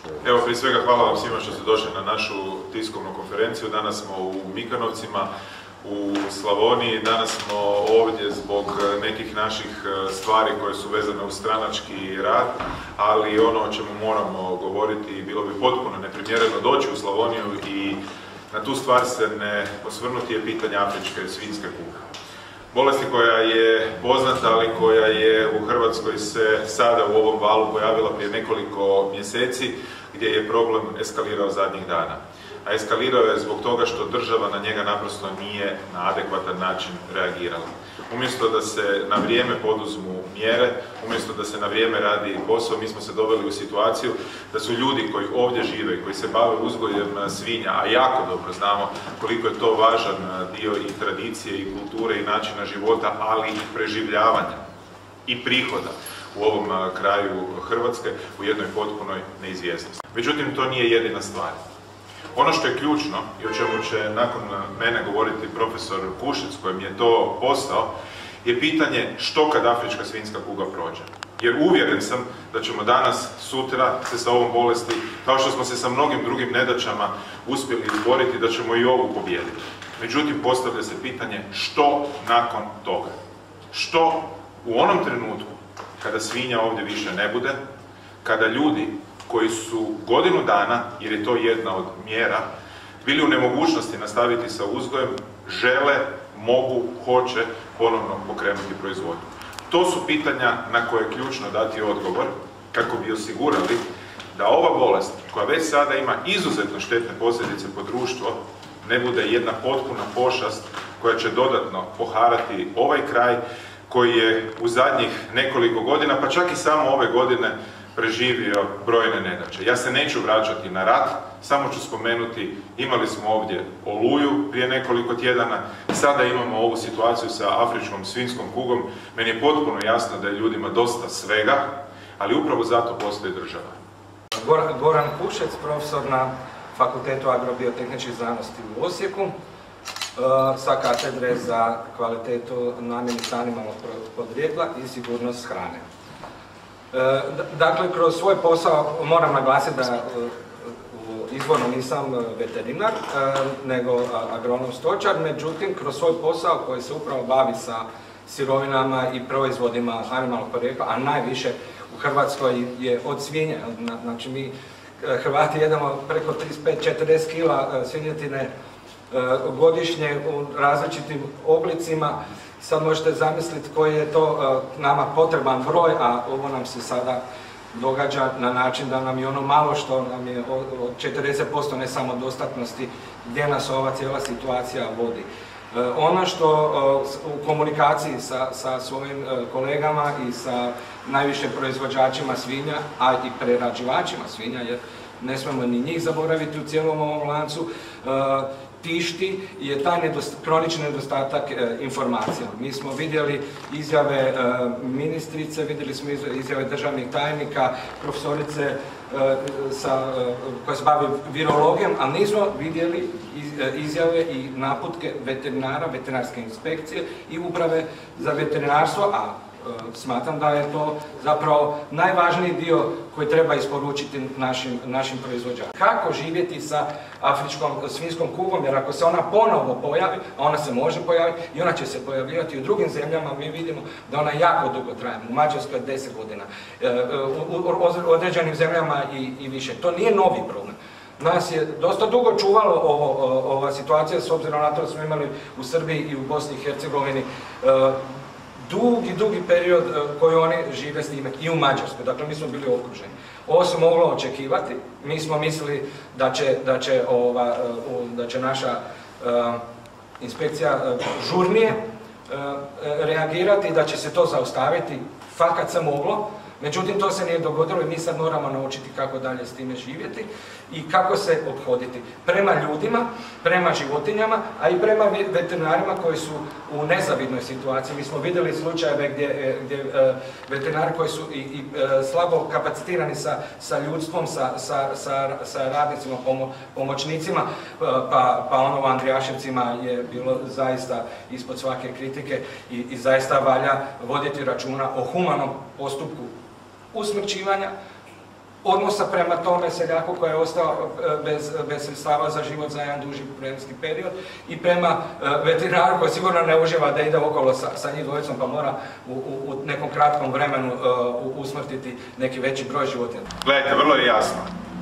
Evo, prije svega hvala vam svima što ste došli na našu tiskovnu konferenciju. Danas smo u Mikanovcima, u Slavoniji. Danas smo ovdje zbog nekih naših stvari koje su vezane uz stranački rad, ali ono o čemu moramo govoriti, bilo bi potpuno neprimjereno doći u Slavoniju i na tu stvar se ne osvrnuti, je pitanje afričke svinjske kuge. Bolesti koja je poznata, ali koja je u Hrvatskoj se sada u ovom valu pojavila prije nekoliko mjeseci, gdje je problem eskalirao zadnjih dana. A eskalirao je zbog toga što država na njega naprosto nije na adekvatan način reagirala. Umjesto da se na vrijeme poduzmu mjere, umjesto da se na vrijeme radi posao, mi smo se doveli u situaciju da su ljudi koji ovdje žive i koji se bave uzgojem svinja, a jako dobro znamo koliko je to važan dio i tradicije i kulture i načina života, ali i preživljavanja i prihoda u ovom kraju Hrvatske, u jednoj potpunoj neizvjesnosti. Međutim, to nije jedina stvar. Ono što je ključno i o čemu će nakon mene govoriti profesor Kušec, kojem je to posao, je pitanje što kad afrička svinjska kuga prođe. Jer uvjeren sam da ćemo danas, sutra se sa ovom bolesti, kao što smo se sa mnogim drugim nedaćama uspjeli izboriti, da ćemo i ovu pobijediti. Međutim, postavlja se pitanje što nakon toga. Što u onom trenutku kada svinja ovdje više ne bude, kada ljudi koji su godinu dana, jer je to jedna od mjera, bili u nemogućnosti nastaviti sa uzgojem, žele, mogu, hoće ponovno pokrenuti proizvodnju. To su pitanja na koje je ključno dati odgovor kako bi osigurali da ova bolest, koja već sada ima izuzetno štetne posljedice po društvo, ne bude jedna potpuna pošast koja će dodatno poharati ovaj kraj koji je u zadnjih nekoliko godina, pa čak i samo ove godine, preživio brojne nedaće. Ja se neću vraćati na rat, samo ću spomenuti, imali smo ovdje Oluju prije nekoliko tjedana, sada imamo ovu situaciju sa afričkom svinjskom kugom. Meni je potpuno jasno da je ljudima dosta svega, ali upravo zato postoji država. Goran Kušec, profesor na Fakultetu agrobiotehničkih znanosti u Osijeku, sa katedre za kvalitetu namirnica animalnog podrijetla i sigurnost hrane. Dakle, kroz svoj posao moram naglasiti da izvorno nisam veterinar, nego agronom stočar, međutim, kroz svoj posao koji se upravo bavi sa sirovinama i proizvodima animalnog porijekla, a najviše u Hrvatskoj je od svinje. Znači, mi Hrvati jedemo preko 35-40 kila svinjetine godišnje u različitim oblicima. Sad možete zamisliti koji je to nama potreban broj, a ovo nam se sada događa na način da nam je ono malo što nam je od 40% ne samodostatnosti, gdje nas ova cijela situacija vodi. Ono što u komunikaciji sa svojim kolegama i sa najviše proizvođačima svinja, a i prerađivačima svinja, jer ne smemo ni njih zaboraviti u cijelom ovom lancu, tišti je taj kronični nedostatak informacija. Mi smo vidjeli izjave ministrice, vidjeli smo izjave državnih tajnika, profesorice koja se bavi virologijom, ali nismo vidjeli izjave i naputke veterinara, veterinarske inspekcije i uprave za veterinarstvo, a smatram da je to zapravo najvažniji dio koji treba isporučiti našim proizvođačima. Kako živjeti sa afričkom svinjskom kugom, jer ako se ona ponovo pojavi, a ona se može pojaviti i ona će se pojavljivati u drugim zemljama, mi vidimo da ona jako dugo traje, u Mađarskoj 10 godina, u određenim zemljama i više. To nije novi problem. Nas je dosta dugo čuvalo ova situacija, s obzirom na to da smo imali u Srbiji i u Bosni i Hercegovini dugi period koji oni žive s time, i u Mađarskoj. Dakle, mi smo bili okruženi. Ovo se moglo očekivati. Mi smo mislili da će naša inspekcija žurnije reagirati i da će se to zaustaviti, fakat se moglo. Međutim, to se nije dogodilo i mi sad moramo naučiti kako dalje s time živjeti i kako se ophoditi prema ljudima, prema životinjama, a i prema veterinarima koji su u nezavidnoj situaciji. Mi smo vidjeli slučajeve gdje veterinari koji su i slabo kapacitirani sa ljudstvom, sa radnicima, pomoćnicima, pa ono u Andrijaševcima je bilo zaista ispod svake kritike i zaista valja voditi računa o humanom postupku usmrćivanja, odnosa prema tome seljaku koji je ostao bez sredstava za život za jedan duži vremenski period i prema veterinaru koji sigurno ne uživa da ide okolo sa njih dvojicom pa mora u nekom kratkom vremenu usmrtiti neki veći broj životinja. Gledajte, vrlo je jasno.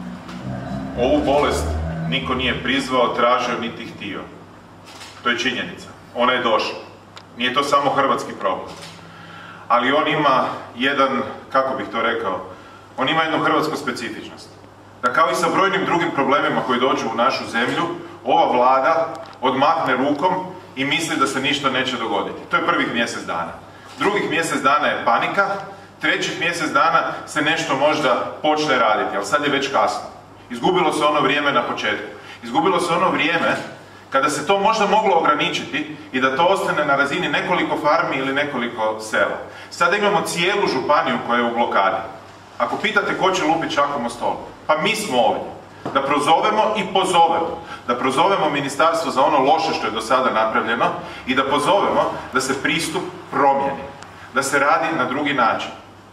Ovu bolest niko nije prizvao, tražio niti htio. To je činjenica. Ona je došla. Nije to samo hrvatski problem. Ali on ima jedan, kako bih to rekao, on ima jednu hrvatsku specifičnost. Da kao i sa brojnim drugim problemima koji dođu u našu zemlju, ova Vlada odmahne rukom i misli da se ništa neće dogoditi. To je prvih mjesec dana. Drugih mjesec dana je panika, trećih mjesec dana se nešto možda počne raditi, ali sad je već kasno. Izgubilo se ono vrijeme na početku. Izgubilo se ono vrijeme kada se to možda moglo ograničiti i da to ostane na razini nekoliko farmi ili nekoliko sela. Sada imamo cijelu županiju koja je u blokadi. Ako pitate ko će lupiti šakom o stol, pa mi smo ovdje. Da prozovemo i pozovemo. Da prozovemo ministarstvo za ono loše što je do sada napravljeno i da pozovemo da se pristup promijeni. Da se radi na drugi način.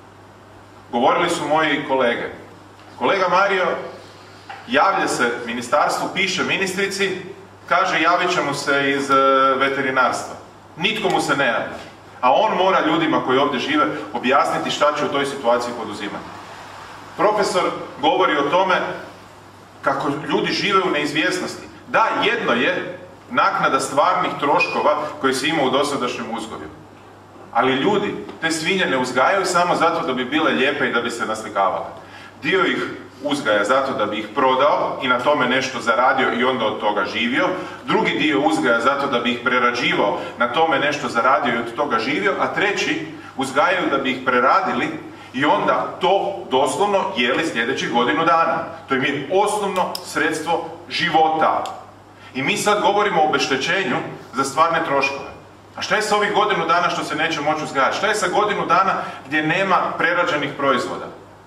Govorili su moji kolege. Kolega Mario javlja se ministarstvu, piše ministrici, kaže javit će mu se iz veterinarstva. Nitko mu se ne javlja. A on mora ljudima koji ovdje žive objasniti šta će u toj situaciji poduzimati. Profesor govori o tome kako ljudi žive u neizvjesnosti. Da, jedno je naknada stvarnih troškova koje se ima u dosadašnjem uzgoju. Ali ljudi te svinje ne uzgajaju samo zato da bi bile lijepe i da bi se naslikavale. Dio ih uzgaja zato da bi ih prodao i na tome nešto zaradio i onda od toga živio. Drugi dio uzgaja zato da bi ih prerađivao, na tome nešto zaradio i od toga živio. A treći uzgajaju da bi ih preradili i onda to doslovno jeli sljedećih godinu dana. To im je osnovno sredstvo života. I mi sad govorimo o obeštećenju za stvarne troškove. A šta je sa ovih godinu dana što se neće moći uzgajati? Šta je sa godinu dana gdje nema prerađenih proizvoda?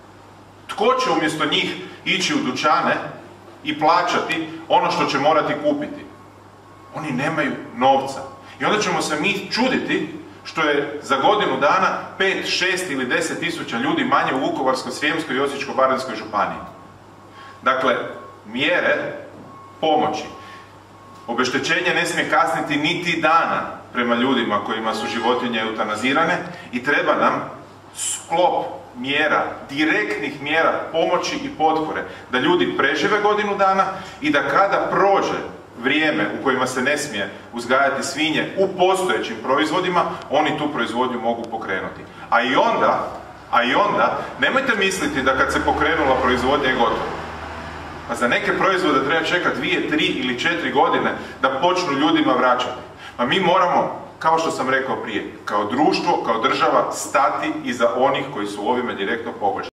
Tko će umjesto njih ići u dućane i plaćati ono što će morati kupiti? Oni nemaju novca. I onda ćemo se mi čuditi što je za godinu dana 5, 6 ili 10 tisuća ljudi manje u Vukovarsko-srijemskoj i Osječko-baranjskoj županiji. Dakle, mjere pomoći. Obeštećenje ne smije kasniti niti dana prema ljudima kojima su životinje eutanazirane i treba nam sklop mjera, direktnih mjera pomoći i potpore, da ljudi prežive godinu dana i da kada prođe vrijeme u kojima se ne smije uzgajati svinje u postojećim proizvodima, oni tu proizvodnju mogu pokrenuti. A i onda, nemojte misliti da kad se pokrenula proizvodnja je gotovo. Pa za neke proizvode treba čekati 2, 3 ili 4 godine da počnu ljudima vraćati. Pa mi moramo, kao što sam rekao prije, kao društvo, kao država, stati iza onih koji su ovime direktno pogođeni.